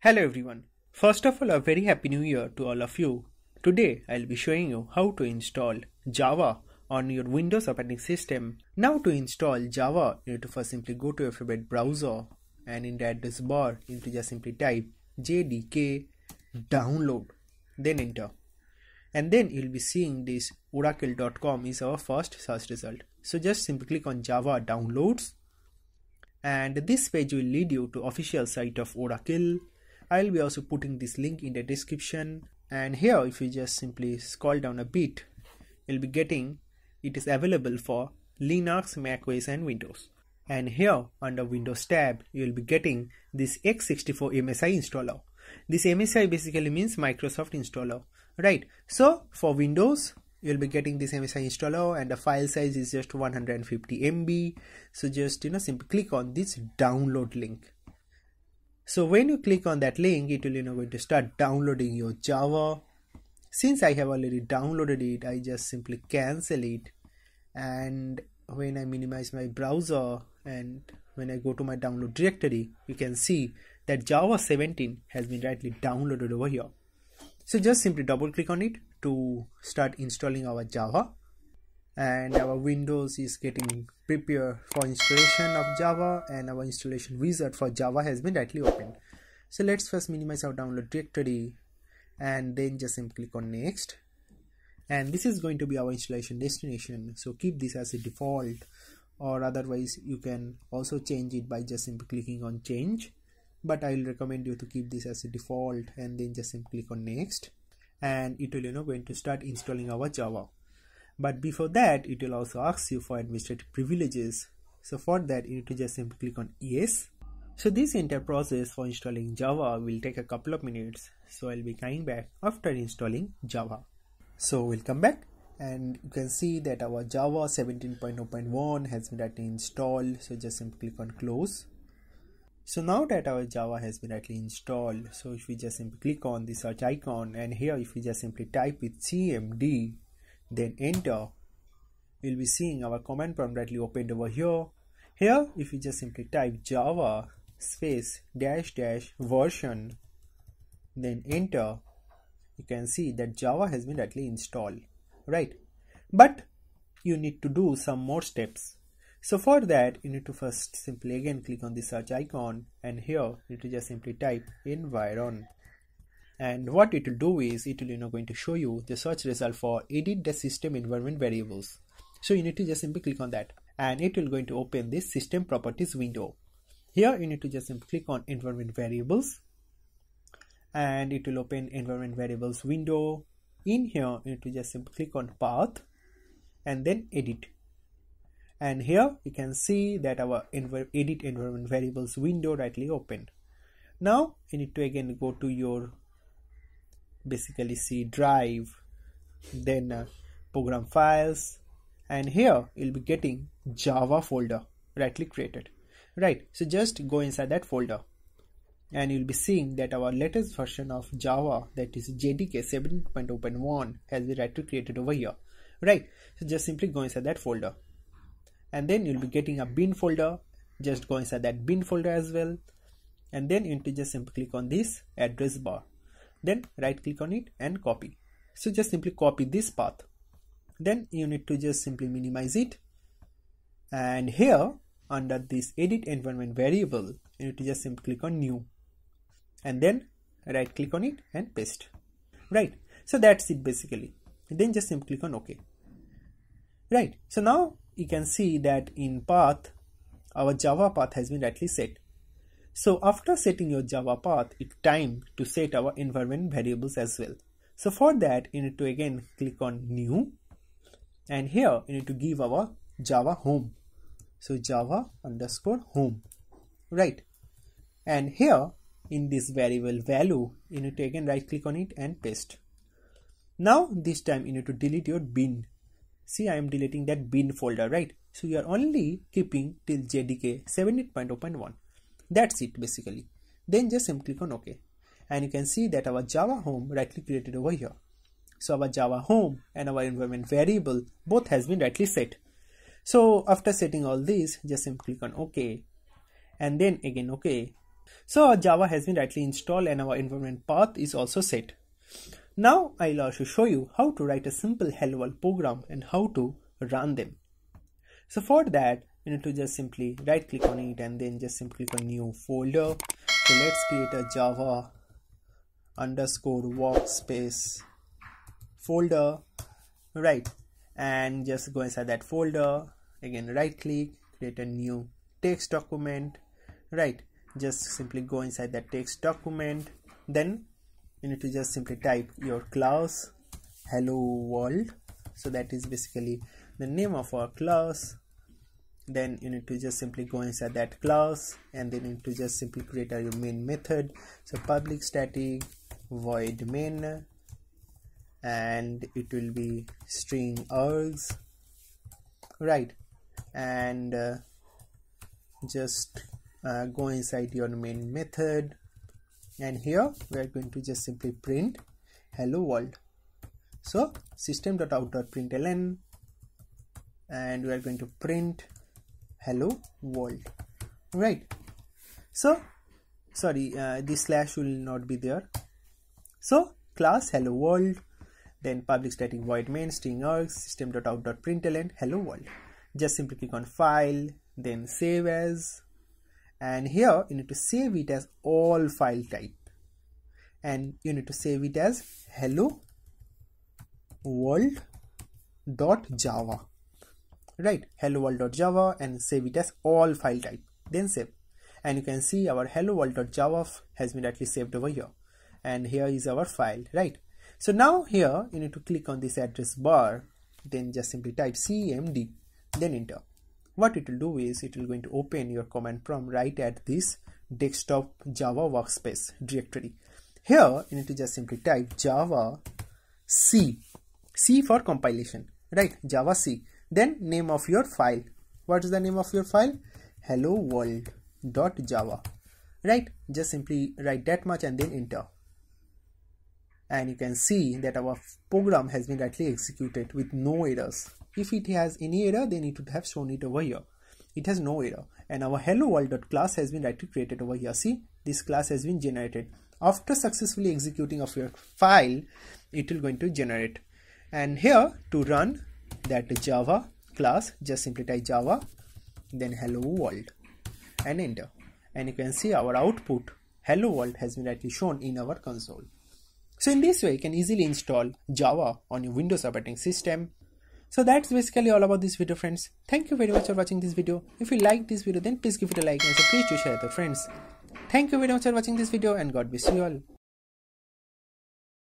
Hello everyone. First of all, a very happy new year to all of you. Today I'll be showing you how to install Java on your Windows operating system. Now to install Java, you need to first simply go to your favorite browser and in the address bar you need to just simply type JDK download, then enter. And then you'll be seeing this oracle.com is our first search result. So just simply click on Java downloads and this page will lead you to official site of Oracle. I'll be also putting this link in the description, and here if you just simply scroll down a bit, you'll be getting it is available for Linux, macOS and Windows. And here under Windows tab, you'll be getting this x64 MSI installer. This MSI basically means Microsoft installer, right? So for Windows, you'll be getting this MSI installer and the file size is just 150 MB. So just simply click on this download link. So when you click on that link, it will going to start downloading your Java. Since I have already downloaded it, I just simply cancel it. And when I minimize my browser and when I go to my download directory, you can see that Java 17 has been rightly downloaded over here. So just simply double click on it to start installing our Java. And our Windows is getting prepared for installation of Java and our installation wizard for Java has been rightly opened. So let's first minimize our download directory and then just simply click on next. And this is going to be our installation destination. So keep this as a default, or otherwise you can also change it by just simply clicking on change. But I will recommend you to keep this as a default and then just simply click on next. And it will going to start installing our Java. But before that, it will also ask you for administrative privileges. So for that, you need to just simply click on yes. So this entire process for installing Java will take a couple of minutes. So I'll be coming back after installing Java. So we'll come back and you can see that our Java 17.0.1 has been rightly installed. So just simply click on close. So now that our Java has been rightly installed, so if we just simply click on the search icon and here if we just simply type with cmd, then enter, we'll be seeing our command prompt rightly opened over here. Here if you just simply type java space dash dash version, then enter, you can see that Java has been rightly installed, right? But you need to do some more steps. So for that, you need to first simply again click on the search icon and here you need to just simply type environ. And what it will do is it will going to show you the search result for edit the system environment variables. So you need to just simply click on that and it will going to open this system properties window. Here you need to just simply click on environment variables and it will open environment variables window. In here you need to just simply click on path and then edit. And here you can see that our edit environment variables window rightly opened. Now you need to again go to your basically C drive, then program files, and here you'll be getting Java folder rightly created, right? So just go inside that folder and you'll be seeing that our latest version of Java, that is JDK 7.0.1, has been rightly created over here, right? So just simply go inside that folder and then you'll be getting a bin folder. Just go inside that bin folder as well, and then you need to just simply click on this address bar, then right click on it and copy. So just simply copy this path, then you need to just simply minimize it, and here under this edit environment variable you need to just simply click on new and then right click on it and paste, right? So that's it basically. Then just simply click on OK, right? So now you can see that in path our Java path has been rightly set. So after setting your Java path, it's time to set our environment variables as well. So for that you need to again click on new and here you need to give our Java home. So Java underscore home, right? And here in this variable value you need to again right click on it and paste. Now this time you need to delete your bin. See, I am deleting that bin folder, right? So you are only keeping till JDK 17.0.1. That's it basically. Then just simply click on OK. And you can see that our Java home rightly created over here. So our Java home and our environment variable both has been rightly set. So after setting all these, just simply click on OK and then again OK. So our Java has been rightly installed and our environment path is also set. Now I'll also show you how to write a simple Helloworld program and how to run them. So for that, you need to just simply right click on it and then just simply click on new folder. So let's create a Java underscore workspace folder, right? And just go inside that folder, again right click, create a new text document, right? Just simply go inside that text document. Then you need to just simply type your class hello world. So that is basically the name of our class. Then you need to just simply go inside that class and then you need to just simply create your main method. So public static void main, and it will be string args, right? And just go inside your main method, and here we are going to just simply print hello world. So system.out.println, and we are going to print hello world, right? So sorry, this slash will not be there. So class hello world, then public static void main string args system.out.println hello world. Just simply click on file, then save as, and here you need to save it as all file type, and you need to save it as hello world.java, right? hello world.java, and save it as all file type, then save. And you can see our hello world.java has been actually saved over here, and here is our file, right? So now here you need to click on this address bar, then just simply type cmd, then enter. What it will do is it will going to open your command prompt right at this desktop Java workspace directory. Here you need to just simply type Java C for compilation, right? Java C, then name of your file. What is the name of your file? hello world.java, right? Just simply write that much and then enter. And you can see that our program has been rightly executed with no errors. If it has any error, then it would have shown it over here. It has no error, and our hello world.class has been rightly created over here. See, this class has been generated. After successfully executing of your file, it will going to generate. And here to run that Java class, just simply type Java, then hello world, and enter. And you can see our output hello world has been rightly shown in our console. So in this way, you can easily install Java on your Windows operating system. So that's basically all about this video, friends. Thank you very much for watching this video. If you like this video, then please give it a like and so please do share with your friends. Thank you very much for watching this video, and God bless you all.